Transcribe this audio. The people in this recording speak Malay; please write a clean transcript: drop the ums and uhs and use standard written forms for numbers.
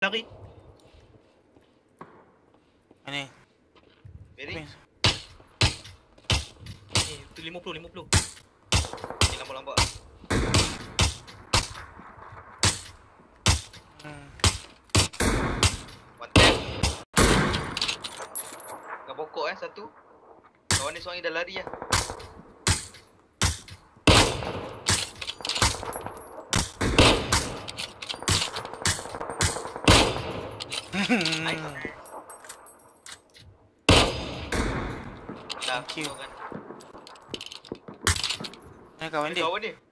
Lari. Mana? Beri. Tu 50. Ni lambat-lambat. One tap. Kat pokok satu. Kawan ni seorang ni dah lari lah. Nice. Dah, Thank you. kan. Mana kawan dia? Kawan dia.